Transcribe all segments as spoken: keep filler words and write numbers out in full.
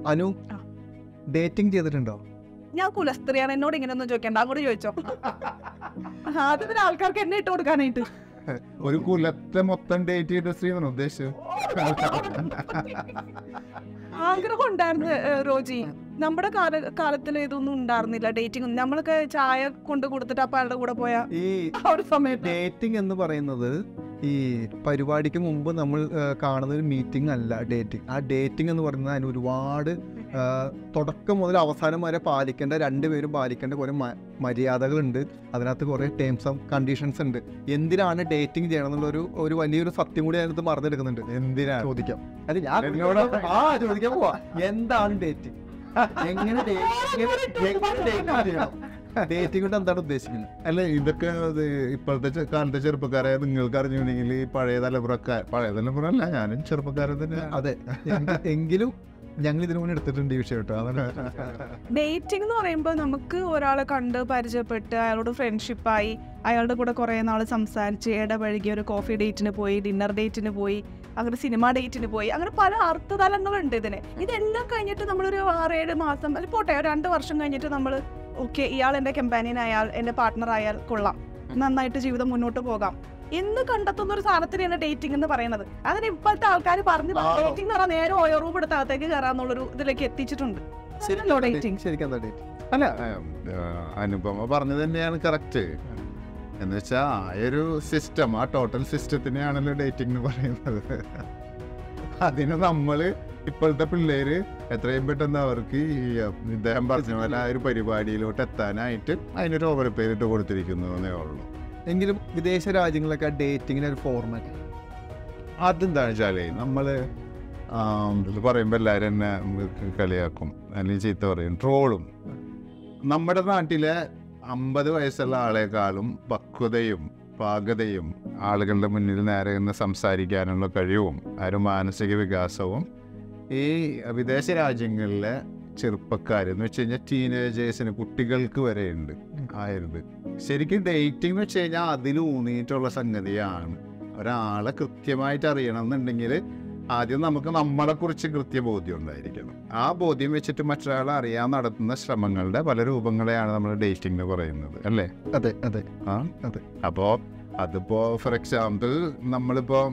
Anu dating ചെയ്തിട്ടുണ്ടോ? ഞാൻ കുലസ്ത്രീയാണ്, എന്നോട് ഇങ്ങനെ ഒന്നും ചോദിക്കണ്ട, അങ്ങോട്ട് ചോദിച്ചോ. അത് പിന്നെ ആൾക്കാർക്ക് എന്നെ ഇട്ട് കൊടുക്കാനായിട്ട്. ഒരു കുലത്തെ മൊത്തം ഡേറ്റ് ചെയ്ത സ്ത്രീ എന്നാണ് ഉദ്ദേശിച്ചത്. ആഗ്രഹം ഉണ്ടായിരുന്നു റോജി. നമ്മുടെ കാല കാലത്തിൽ ഇതൊന്നും ഉണ്ടായിരുന്നില്ല, ഡേറ്റിംഗ്. നമ്മളൊക്കെ ചായ കൊണ്ട് കൊടുത്തിട്ട് അപ്പൊ ആളുടെ കൂടെ പോയ ഈ ഒരു സമയത്ത് ഡേറ്റിംഗ് എന്ന് പറയുന്നത് ഈ പരിപാടിക്ക് മുമ്പ് നമ്മൾ കാണുന്ന ഒരു മീറ്റിംഗ് അല്ല ഡേറ്റിംഗ്. ആ ഡേറ്റിംഗ് എന്ന് പറയുന്നത് അതിന് ഒരുപാട് തുടക്കം മുതൽ അവസാനം വരെ പാലിക്കേണ്ട, രണ്ടുപേരും പാലിക്കേണ്ട കുറേ മര്യാദകളുണ്ട്. അതിനകത്ത് കുറേ ടേംസ് ആൻഡ് കണ്ടീഷൻസ് ഉണ്ട്. എന്തിനാണ് ഡേറ്റിംഗ് ചെയ്യണം എന്നുള്ളൊരു ഒരു വലിയൊരു സത്യം കൂടി അതിനകത്ത് മറന്നെടുക്കുന്നുണ്ട്. എന്തിനാ ചോദിക്കാം, അത് ഞാൻ ആ ചോദിക്കാൻ പോവാ, എന്താണ് ഡേറ്റിംഗ്, എങ്ങനെ ഡേറ്റിംഗ് കൊണ്ട് എന്താണ് ഉദ്ദേശിക്കുന്നത്? അല്ല, ഇതൊക്കെ ഇപ്പോഴത്തെ കാലത്തെ ചെറുപ്പക്കാരെ നിങ്ങൾക്ക് അറിഞ്ഞിട്ടുണ്ടെങ്കിൽ ഈ പഴയ തലമുറക്കാർ, പഴയ തലമുറ അല്ല, ഞാനും ചെറുപ്പക്കാരൻ തന്നെ. അതെ, എങ്കിലും ഞങ്ങൾ ഇതിനു മുന്നേ എടുത്തിട്ടുണ്ട് ഈ വിഷയം കേട്ടോ. അതാണ് ഡേറ്റിംഗ് എന്ന് പറയുമ്പോൾ നമുക്ക് ഒരാളെ കണ്ട് പരിചയപ്പെട്ട് അയാളോട് ഫ്രണ്ട്ഷിപ്പായി അയാളുടെ കൂടെ കുറേ നാൾ സംസാരിച്ച് ഇടപഴകി ഒരു കോഫി ഡേറ്റിന് പോയി, ഡിന്നർ ഡേറ്റിന് പോയി, അങ്ങനെ സിനിമ ഡേറ്റിന് പോയി, അങ്ങനെ പല അർത്ഥതലങ്ങളുണ്ട് ഇതിന്. ഇതെല്ലാം കഴിഞ്ഞിട്ട് നമ്മളൊരു ആറേഴ് മാസം അല്ല പോട്ടെ രണ്ട് വർഷം കഴിഞ്ഞിട്ട് നമ്മൾ ഓക്കെ ഇയാൾ എൻ്റെ കമ്പാനിയൻ ആയാൽ, എൻ്റെ പാർട്ട്ണർ ആയാൽ കൊള്ളാം, നന്നായിട്ട് ജീവിതം മുന്നോട്ട് പോകാം എന്ന് കണ്ടെത്തുന്ന ഒരു സാധനത്തിനാണ് ഡേറ്റിംഗ് എന്ന് പറയുന്നത്. അതിന് ഇപ്പോഴത്തെ ആൾക്കാർ പറഞ്ഞ് ഡേറ്റിംഗ് എന്ന് പറഞ്ഞാൽ നേരെ ഓയോ റൂം എടുത്ത് അകത്തേക്ക് കയറാന്നുള്ളൊരു ഇതിലേക്ക് എത്തിച്ചിട്ടുണ്ട്. ഡേറ്റിംഗ് ശരിക്കും എന്താ ഡേറ്റിംഗ്? അല്ല, അനുപമ പറഞ്ഞത് തന്നെയാണ് കറക്റ്റ്. എന്ന് വെച്ചാൽ ആ ഒരു സിസ്റ്റം, ആ ടോട്ടൽ സിസ്റ്റത്തിനെയാണല്ലോ ഡേറ്റിംഗ് എന്ന് പറയുന്നത്. അതിന് നമ്മൾ ഇപ്പോഴത്തെ പിള്ളേര് എത്രയും പെട്ടെന്ന് അവർക്ക് ഈ ഇദ്ദേഹം പറഞ്ഞ പോലെ ആ ഒരു പരിപാടിയിലോട്ട് എത്താനായിട്ട് അതിനൊരു ഓവർ പേരിട്ട് കൊടുത്തിരിക്കുന്നു എന്നേ ഉള്ളൂ. എങ്കിലും വിദേശ രാജ്യങ്ങളിലൊക്കെ ഡേറ്റിങ്ങിന് ഒരു ഫോർമാറ്റ് അതെന്താണെന്ന് വെച്ചാലേ നമ്മൾ ഇത് പറയുമ്പോൾ എല്ലാവരും എന്നെ കളിയാക്കും, അല്ലെങ്കിൽ ചീത്ത പറയും, ട്രോളും. നമ്മുടെ നാട്ടിലെ അമ്പത് വയസ്സുള്ള ആളെക്കാളും പക്വതയും പാകതയും ആളുകളുടെ മുന്നിൽ നേരെ നിന്ന് സംസാരിക്കാനുള്ള കഴിവും ആ ഒരു മാനസിക വികാസവും ഈ വിദേശ രാജ്യങ്ങളിലെ ചെറുപ്പക്കാരെന്ന് വെച്ച് കഴിഞ്ഞാൽ ടീനേജേഴ്സിന്, കുട്ടികൾക്ക് വരെ ഉണ്ട് ആയത്. ശരിക്കും ഡേറ്റിംഗ് എന്ന് വെച്ച് കഴിഞ്ഞാൽ അതിലൂന്നിയിട്ടുള്ള സംഗതിയാണ്. ഒരാളെ കൃത്യമായിട്ട് അറിയണം എന്നുണ്ടെങ്കിൽ ആദ്യം നമുക്ക് നമ്മളെക്കുറിച്ച് കൃത്യബോധ്യം ഉണ്ടായിരിക്കണം. ആ ബോധ്യം വെച്ചിട്ട് മറ്റൊരാളെ അറിയാൻ നടത്തുന്ന ശ്രമങ്ങളുടെ പല രൂപങ്ങളെയാണ് നമ്മൾ ഡേറ്റിംഗ് എന്ന് പറയുന്നത്, അല്ലേ? അതെ അതെ ആ അതെ. അപ്പോൾ അതിപ്പോൾ ഫോർ എക്സാമ്പിൾ നമ്മളിപ്പോൾ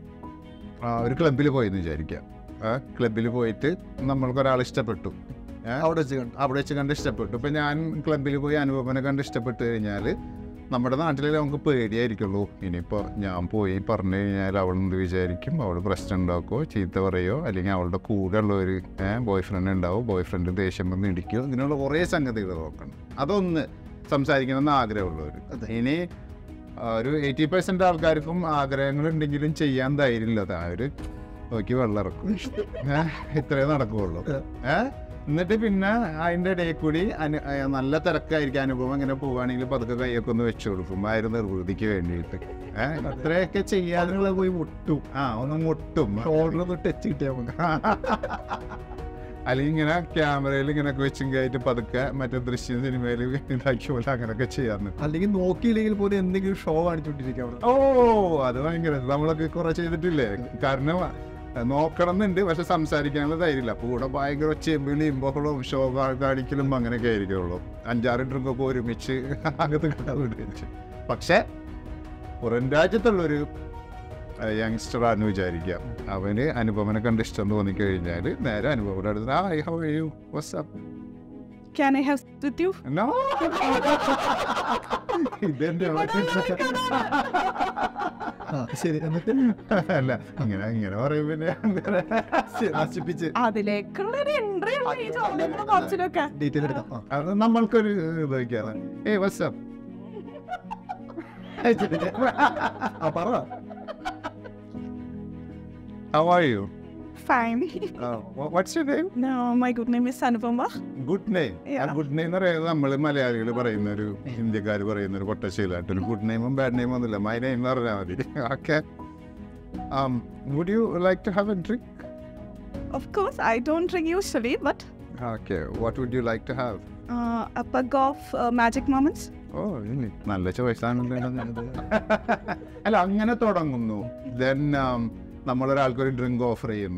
ഒരു ക്ലബിൽ പോയെന്ന് വിചാരിക്കാം. ആ ക്ലബിൽ പോയിട്ട് നമ്മൾക്കൊരാൾ ഇഷ്ടപ്പെട്ടു, അവിടെ വെച്ച് കണ്ട് അവിടെ വെച്ച് കണ്ട് ഇഷ്ടപ്പെട്ടു. ഇപ്പം ഞാൻ ക്ലബിൽ പോയി അനുപമനെ കണ്ട് ഇഷ്ടപ്പെട്ട് കഴിഞ്ഞാൽ നമ്മുടെ നാട്ടിൽ നമുക്ക് പേടിയായിരിക്കുള്ളൂ. ഇനിയിപ്പോൾ ഞാൻ പോയി പറഞ്ഞു കഴിഞ്ഞാൽ അവളെന്ത് വിചാരിക്കും, അവൾ പ്രശ്നം ഉണ്ടാക്കുമോ, ചീത്ത പറയുമോ, അല്ലെങ്കിൽ അവളുടെ കൂടെ ഉള്ളവർ ബോയ് ഫ്രണ്ട് ഉണ്ടാവും, ബോയ് ഫ്രണ്ട് ദേഷ്യം വന്ന് ഇടിക്കുമോ, ഇങ്ങനെയുള്ള കുറേ സംഗതികൾ നോക്കണം. അതൊന്ന് സംസാരിക്കണമെന്ന് ആഗ്രഹമുള്ളവർ. ഇനി ഒരു എയ്റ്റി പെർസെൻറ്റ് ആൾക്കാർക്കും ആഗ്രഹങ്ങളുണ്ടെങ്കിലും ചെയ്യാൻ ധൈര്യമില്ല. അവർ നോക്കി വെള്ളം ഇറക്കും, ഇത്രയും നടക്കുകയുള്ളൂ. ഏഹ് എന്നിട്ട് പിന്നെ അതിൻ്റെ ഇടയിൽ കൂടി അനു നല്ല തിരക്കായിരിക്കും. അനുഭവം ഇങ്ങനെ പോവുകയാണെങ്കിൽ പതുക്കെ കൈയൊക്കെ ഒന്ന് വെച്ചു കൊടുക്കും ആ ഒരു നിർവൃതിക്ക് വേണ്ടിയിട്ട്. ഏഹ് ഇത്രയൊക്കെ ചെയ്യാനുള്ള പോയി മുട്ടും, ആ ഒന്ന് മുട്ടും, ഷോൾഡറൊന്ന് ടച്ച് കിട്ടിയാൽ മതി. അല്ലെങ്കിൽ ഇങ്ങനെ ക്യാമറയിൽ ഇങ്ങനെയൊക്കെ വെച്ചും കയറ്റി പതുക്കെ മറ്റേ ദൃശ്യം സിനിമയിൽ ഇതാക്കിയ പോലെ അങ്ങനെയൊക്കെ ചെയ്യാറുണ്ട്. അല്ലെങ്കിൽ നോക്കിയില്ലെങ്കിൽ പോലും എന്തെങ്കിലും ഷോ കാണിച്ചുകൊണ്ടിരിക്കാം. ഓ അത് ഭയങ്കര നമ്മളൊക്കെ കുറെ ചെയ്തിട്ടില്ലേ. കാരണം നോക്കണം എന്നുണ്ട്, പക്ഷെ സംസാരിക്കാനുള്ള ധൈര്യമില്ല. അപ്പോൾ കൂടെ ഭയങ്കര ചെമ്പിളിയും ബഹളവും ഷോ കാണിക്കലും അങ്ങനെയൊക്കെ ആയിരിക്കുള്ളൂ. അഞ്ചാറ് ഡ്രിങ്കൊക്കെ ഒരുമിച്ച് അകത്ത് കിട്ടാൻ. പക്ഷെ പുറം രാജ്യത്തുള്ളൊരു യങ്സ്റ്ററാന്ന് വിചാരിക്കാം, അവന് അനുപമനെ കണ്ട് ഇഷ്ടം തോന്നിക്കഴിഞ്ഞാൽ നേരെ അനുപമയുടെ അടുത്ത് ആ I how are you, watts up, Can I have with you? No. ഇതെന്റെ ശരി, എന്നിട്ട് അല്ല ഇങ്ങനെ ഇങ്ങനെ പറയും. പിന്നെ നശിപ്പിച്ച് അതിലേക്കുള്ള എൻട്രി ഈ ചോദ്യങ്ങളും കുറച്ചിലൊക്കെ ഡീറ്റെയിൽ എടുക്കാം. അത് നമ്മൾക്കൊരു ഇത് വയ്ക്കാറ്. ഏയ് വാട്ട്സ് അപ്പ്, പറ, how are you? Fine. Uh, what's your name? No, my good name is Anupama. Good name. ആ ഗുഡ് നെയിം എന്ന് പറയുന്നത് നമ്മൾ മലയാളികൾ പറയുന്ന ഒരു, ഇന്ത്യക്കാർ പറയുന്ന ഒരു പൊട്ടശീലായിട്ടൊരു ഗുഡ് നെയിമും ബാഡ് നെയിമും ഒന്നുമില്ല. മൈ നെയിം എന്ന് പറഞ്ഞാൽ മതി. Okay. Would you like to have A drink? Of course, I don't drink usually, but okay. What would you like to have? uh, a pug of uh, magic moments. ഓ നല്ല ചോയ്സാണല്ലോ. അല്ല അങ്ങനെ തുടങ്ങുന്നു. Then നമ്മളൊരാൾക്കൊരു drink offer ചെയ്യുന്നു.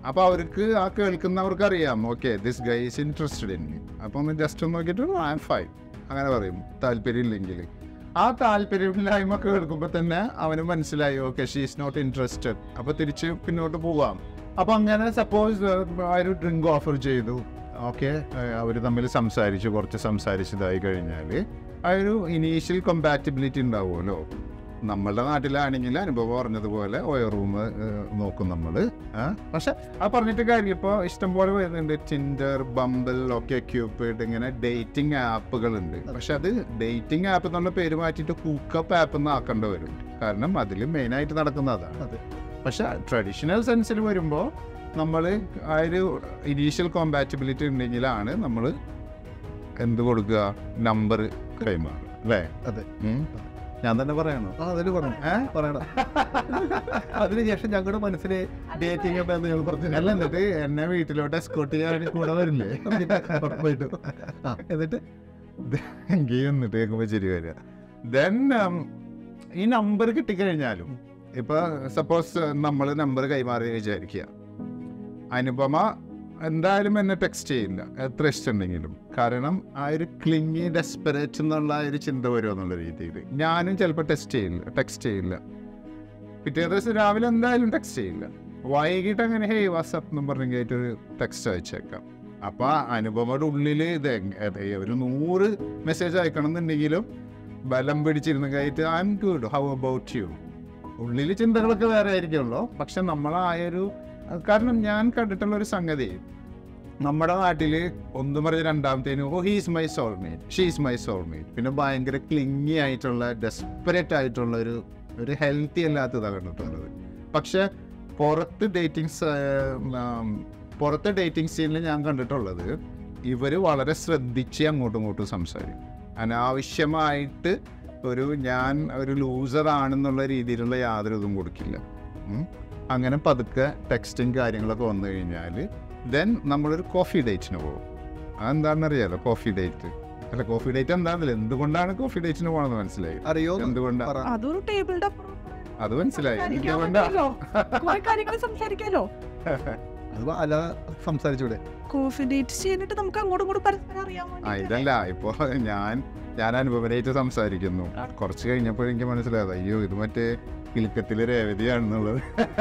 അപ്പോൾ അവർക്ക് ആ കേൾക്കുന്നവർക്ക് അറിയാം, okay this guy is interested in me. അപ്പോൾ ഒന്ന് ജസ്റ്റ് ഒന്ന് നോക്കിയിട്ട് ഐ ആം ഫൈൻ അങ്ങനെ പറയും, താല്പര്യമില്ലെങ്കിൽ. ആ താല്പര്യമില്ലായ്മ കേൾക്കുമ്പോൾ തന്നെ അവന് മനസ്സിലായി, okay she is not interested, അപ്പോൾ തിരിച്ച് പിന്നോട്ട് പോവാം. അപ്പോൾ അങ്ങനെ സപ്പോസ് ആ ഒരു ഡ്രിങ്ക് ഓഫർ ചെയ്തു, ഓക്കെ അവർ തമ്മിൽ സംസാരിച്ചു, കുറച്ച് സംസാരിച്ചതായി കഴിഞ്ഞാൽ ആ ഒരു ഇനീഷ്യൽ കമ്പാറ്റബിലിറ്റി ഉണ്ടാവുമല്ലോ. നമ്മളുടെ നാട്ടിലാണെങ്കിൽ അനുഭവം പറഞ്ഞതുപോലെ ഓയോ റൂം നോക്കും നമ്മൾ. പക്ഷെ ആ പറഞ്ഞിട്ട് കാര്യം, ഇപ്പോൾ ഇഷ്ടംപോലെ വരുന്നുണ്ട് ടിൻഡർ, ബംബിൾ, ഒക്കെ ക്യൂപ്പിഡ്, ഇങ്ങനെ ഡേറ്റിംഗ് ആപ്പുകളുണ്ട്. പക്ഷെ അത് ഡേറ്റിംഗ് ആപ്പ് എന്നുള്ള പേര് മാറ്റിയിട്ട് ഹൂക്കപ്പ് ആപ്പ് എന്ന് ആക്കേണ്ടി വരും. കാരണം അതിൽ മെയിനായിട്ട് നടക്കുന്ന അതാണ്. പക്ഷെ ട്രഡീഷണൽ സെൻസിൽ വരുമ്പോൾ നമ്മൾ ആ ഒരു ഇനീഷ്യൽ കോമ്പാറ്റബിലിറ്റി ഉണ്ടെങ്കിലാണ് നമ്മൾ എന്ത് കൊടുക്കുക, നമ്പർ കൈമാറുക അല്ലേ? അതെ, ഞാൻ തന്നെ പറയണോ? ആ അതിൽ പറയണം, ഏഹ് പറയണം. അതിനുശേഷം ഞങ്ങളുടെ മനസ്സിൽ ഡേറ്റിംഗ് ആപ്പ് എന്ന് ഞങ്ങൾ പറഞ്ഞു. അല്ല, എന്നിട്ട് എന്നെ വീട്ടിലോട്ട് എസ്കോർട്ട് ചെയ്യാൻ കൂടെ വരില്ലേ? ഉറപ്പായിട്ടും. ആ എന്നിട്ട് എനിക്ക് എന്നിട്ട് കേൾക്കുമ്പോൾ ശരി വരിക. ദെൻ ഈ നമ്പർ കിട്ടിക്കഴിഞ്ഞാലും, ഇപ്പൊ സപ്പോസ് നമ്മൾ നമ്പർ കൈമാറി വിചാരിക്കുക, അനുപമ എന്തായാലും എന്നെ ടെക്സ്റ്റ് ചെയ്യില്ല എത്ര ഇഷ്ടമുണ്ടെങ്കിലും. കാരണം ആ ഒരു ക്ലിങ്ങി ഡെസ്പെറേറ്റ് എന്നുള്ള ഒരു ചിന്ത വരുമോ എന്നുള്ള രീതിയിൽ ഞാനും ചിലപ്പോൾ ടെക്സ്റ്റ് ചെയ്യില്ല ടെക്സ്റ്റ് ചെയ്യില്ല പിറ്റേ ദിവസം രാവിലെ എന്തായാലും ടെക്സ്റ്റ് ചെയ്യില്ല. വൈകിട്ട് അങ്ങനെ ഹേ വാട്സപ്പ് എന്നും പറഞ്ഞിട്ടൊരു ടെക്സ്റ്റ് അയച്ചേക്കാം. അപ്പോൾ അനുപമയുടെ ഉള്ളിൽ ഇത് ഒരു നൂറ് മെസ്സേജ് അയക്കണം എന്നുണ്ടെങ്കിലും ബലം പിടിച്ചിരുന്ന കഴിഞ്ഞിട്ട് I M good, how about you. ഉള്ളിൽ ചിന്തകളൊക്കെ വേറെ ആയിരിക്കുമല്ലോ. പക്ഷെ നമ്മളായൊരു, കാരണം ഞാൻ കണ്ടിട്ടുള്ളൊരു സംഗതി, നമ്മുടെ നാട്ടിൽ ഒന്നും പറഞ്ഞ് രണ്ടാമത്തേന് ഓ he's my soulmate, she's my soulmate, പിന്നെ ഭയങ്കര ക്ലിങ്ങി ആയിട്ടുള്ള ഡെസ്പെറേറ്റ് ആയിട്ടുള്ള ഒരു ഒരു ഹെൽത്തി അല്ലാത്തതാണ് കണ്ടിട്ടുള്ളത്. പക്ഷെ പുറത്ത് ഡേറ്റിംഗ് പുറത്തെ ഡേറ്റിംഗ് സീനിൽ ഞാൻ കണ്ടിട്ടുള്ളത്, ഇവർ വളരെ ശ്രദ്ധിച്ച് അങ്ങോട്ടും ഇങ്ങോട്ടും സംസാരിക്കും. അനാവശ്യമായിട്ട് ഒരു ഞാൻ ഒരു ലൂസറാണെന്നുള്ള രീതിയിലുള്ള യാതൊരു ഇതും കൊടുക്കില്ല. അങ്ങനെ പതുക്കെ ടെക്സ്റ്റിങ് കാര്യങ്ങളൊക്കെ വന്നു കഴിഞ്ഞാൽ ദെൻ നമ്മളൊരു കോഫി ഡേറ്റിന് പോകും. അതെന്താണെന്നറിയാലോ കോഫി ഡേറ്റ്? അല്ല, കോഫി ഡേറ്റ് എന്താണെന്നില്ല, എന്തുകൊണ്ടാണ് കോഫി ഡേറ്റിന് പോകണമെന്ന് മനസ്സിലായി. അറിയോ എന്തുകൊണ്ടാണ്? അതൊരു ടേബിളിന്റെ അത് മനസ്സിലായി. എന്തുകൊണ്ടാ? കാര്യങ്ങൾ സംസാരിക്കാലോ. അത് അല്ല സംസാരിച്ചൂടെ? കോഫി ഡേറ്റ് ചെയ്തിട്ട് നമുക്ക് അങ്ങോട്ടും ഇങ്ങോട്ടും പരസ്പരം അറിയാൻ ആ ഇതല്ല, ഇപ്പൊ ഞാൻ ഞാൻ അനുപമനായിട്ട് സംസാരിക്കുന്നു. കുറച്ച് കഴിഞ്ഞപ്പോൾ എനിക്ക് മനസ്സിലായത്, അയ്യോ ഇത് മറ്റേ കിലുക്കത്തിലെ രേവതിയാണെന്നുള്ളത്.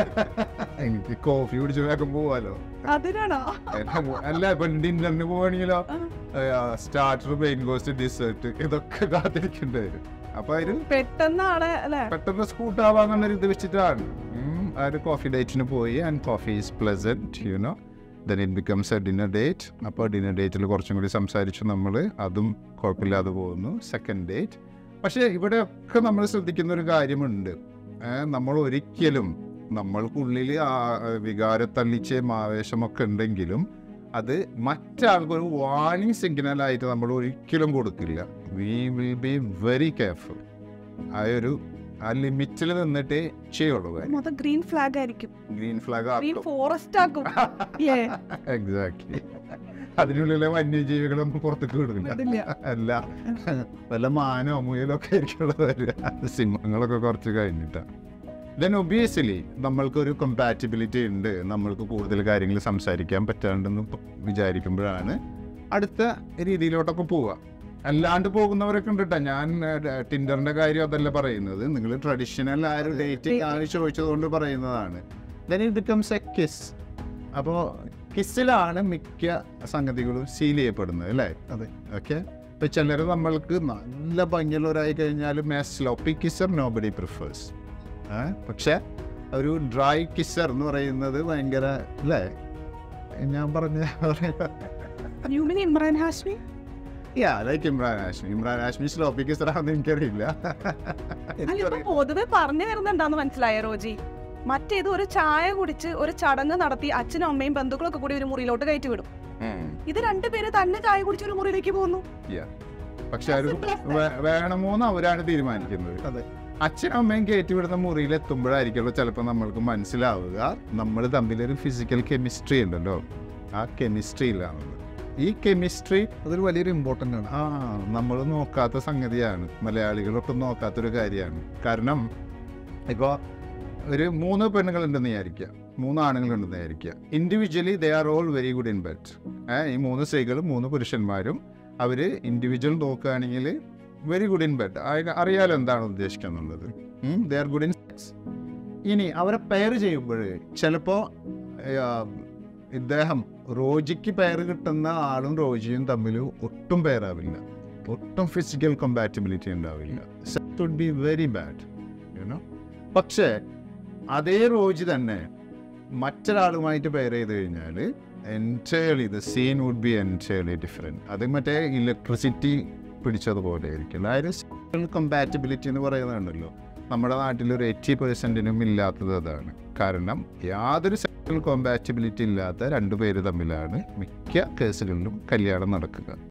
എനിക്ക് കോഫി കുടിച്ചു വേഗം പോവാലോ. അതിനാണോ? അല്ല, ഇപ്പൊ ഡിന്നറിന് പോവാണെങ്കിലോ സ്റ്റാർട്ടർ, മെയിൻ കോഴ്സ്, ഡിസേർട്ട്, ഇതൊക്കെ കാത്തിരിക്കേണ്ടി വരും. അപ്പൊ അതിന് പെട്ടെന്നാണ് അല്ലേ, പെട്ടെന്ന് സ്കൂട്ടാവാന്നുള്ള ഇത് വെച്ചിട്ടാണ് ആ ഒരു കോഫി ഡേറ്റിന് പോയി. And coffee is pleasant, you know. Then it becomes A dinner date. അപ്പോൾ ഡിന്നർ ഡേറ്റിൽ കുറച്ചും കൂടി സംസാരിച്ചു നമ്മൾ, അതും കുഴപ്പമില്ലാതെ പോകുന്നു. Second date. പക്ഷേ ഇവിടെയൊക്കെ നമ്മൾ ശ്രദ്ധിക്കുന്ന ഒരു കാര്യമുണ്ട്. നമ്മൾ ഒരിക്കലും നമ്മൾക്കുള്ളിൽ ആ വികാരത്തള്ളിച്ചയും ആവേശമൊക്കെ ഉണ്ടെങ്കിലും അത് മറ്റാൾക്കൊരു വാർണിംഗ് സിഗ്നലായിട്ട് നമ്മൾ ഒരിക്കലും കൊടുക്കില്ല. We will be very careful. ആ ഒരു ആ ലിമിറ്റിൽ നിന്നിട്ട് ചെയ്യുള്ളൂ. ഗ്രീൻ ഫ്ലാഗ് ആയിരിക്കും, ഗ്രീൻ ഫ്ലാഗ് ഗ്രീൻ ഫോറസ്റ്റ് ആക്കും. എക്സാക്ട്ലി. അതിനുള്ളിലെ വന്യജീവികളൊന്നും പുറത്തേക്ക് വിടുന്നില്ല. അല്ല, വല്ല മാനോ മുയലോ ഒക്കെ ആയിരിക്കുള്ളത് വരിക. സിംഹങ്ങളൊക്കെ കുറച്ച് കഴിഞ്ഞിട്ടാണ്. ദെൻ ഒബിയസ്ലി നമ്മൾക്കൊരു കമ്പാറ്റബിലിറ്റി ഉണ്ട്, നമ്മൾക്ക് കൂടുതൽ കാര്യങ്ങൾ സംസാരിക്കാൻ പറ്റാണ്ടെന്ന് വിചാരിക്കുമ്പോഴാണ് അടുത്ത രീതിയിലോട്ടൊക്കെ പോവുക. അല്ലാണ്ട് പോകുന്നവരൊക്കെ ഉണ്ട് കേട്ടോ. ഞാൻ ടിൻഡറിന്റെ കാര്യം അതല്ല പറയുന്നത്, നിങ്ങൾ ട്രഡീഷണൽ ആ ഒരു ഡേറ്റിംഗ് ആണ് ചോദിച്ചതുകൊണ്ട് പറയുന്നതാണ്. Then it becomes A kiss. അപ്പോൾ കിസ്സിലാണ് മിക്ക സംഗതികളും സീൽ ചെയ്യപ്പെടുന്നത് അല്ലേ? അതെ. ഓക്കെ. ഇപ്പം ചിലർ നമ്മൾക്ക് നല്ല ഭംഗിയുള്ളവരായി കഴിഞ്ഞാലും എ സ്ലോപ്പി കിസ്സർ നോബഡി പ്രിഫേഴ്സ്. പക്ഷെ ഒരു ഡ്രൈ കിസ്സർ എന്ന് പറയുന്നത് ഭയങ്കര അല്ലേ? ഞാൻ പറഞ്ഞ ഇമ്രാൻ ഹാഷ്മി യാ ലൈക്ക് ഇമ്രാൻ ഹാഷ്മി. ഇമ്രാൻ ഹാഷ്മി സ്ലോപ്പി കിസ്സർ ആണെന്ന് എനിക്കറിയില്ല. പൊതുവെ പറഞ്ഞു വരുന്നുണ്ടാന്ന് മനസ്സിലായ റോജി. മറ്റേത് ഒരു ചായ കുടിച്ച് ഒരു ചടങ്ങ് നടത്തി അച്ഛനും അമ്മയും ബന്ധുക്കളൊക്കെ കൂടി ഒരു മുറിയിലോട്ട് കയറ്റി വിടും. ഇത് രണ്ടുപേര് തന്നെ ചായ കുടിച്ച് ഒരു മുറിയിലേക്ക് പോകുന്നു. പക്ഷെ വേണമോന്ന് അവരാണ് തീരുമാനിക്കുന്നത്. അതെ. അച്ഛനും അമ്മയും കയറ്റിവിടുന്ന മുറിയിൽ എത്തുമ്പോഴായിരിക്കുമല്ലോ ചിലപ്പോൾ നമ്മൾക്ക് മനസ്സിലാവുക നമ്മൾ തമ്മിലൊരു ഫിസിക്കൽ കെമിസ്ട്രി ഉണ്ടല്ലോ, ആ കെമിസ്ട്രിയിലാണത്. ഈ കെമിസ്ട്രി അതൊരു വലിയൊരു ഇമ്പോർട്ടൻ്റ് ആണ്. ആ നമ്മൾ നോക്കാത്ത സംഗതിയാണ്, മലയാളികളൊട്ടും നോക്കാത്തൊരു കാര്യമാണ്. കാരണം ഇപ്പോൾ ഒരു മൂന്ന് പെണ്ണുങ്ങളുണ്ടെന്ന് വിചാരിക്കുക. മൂന്ന് ആണുങ്ങളുണ്ടെന്ന് വിചാരിക്കുക. Individually they are all very good in bed. ഈ മൂന്ന് സ്ത്രീകളും മൂന്ന് പുരുഷന്മാരും അവർ ഇൻഡിവിജ്വൽ നോക്കുകയാണെങ്കിൽ വെരി ഗുഡ് ഇൻ ബെഡ്. അറിയാലോ എന്താണ് ഉദ്ദേശിക്കുന്നുള്ളത്. They are good in sex. ഇനി അവരെ പെയർ ചെയ്യുമ്പോൾ ചിലപ്പോൾ ഇദ്ദേഹം റോജിക്ക് പെയർ കിട്ടുന്ന ആളും റോജിയും തമ്മിൽ ഒട്ടും പെയറാവില്ല, ഒട്ടും ഫിസിക്കൽ കമ്പാറ്റബിലിറ്റി ഉണ്ടാവില്ല. Sex would be very bad you know. പക്ഷേ അതേ റോജി തന്നെ മറ്റൊരാളുമായിട്ട് പെയർ ചെയ്ത് കഴിഞ്ഞാൽ entirely the scene would be entirely different. അത് മറ്റേ ഇലക്ട്രിസിറ്റി പിടിച്ചതുപോലെ ആയിരിക്കും. അതായത് സെക്ഷൽ കമ്പാറ്റബിലിറ്റി എന്ന് പറയുന്നുണ്ടല്ലോ, നമ്മുടെ നാട്ടിലൊരു എയ്റ്റി പെർസെൻറ്റിനും ഇല്ലാത്തത് അതാണ്. കാരണം യാതൊരു സെക്ഷൽ കോമ്പാറ്റബിലിറ്റി ഇല്ലാത്ത രണ്ടു പേര് തമ്മിലാണ് മിക്ക കേസുകളിലും കല്യാണം നടക്കുക.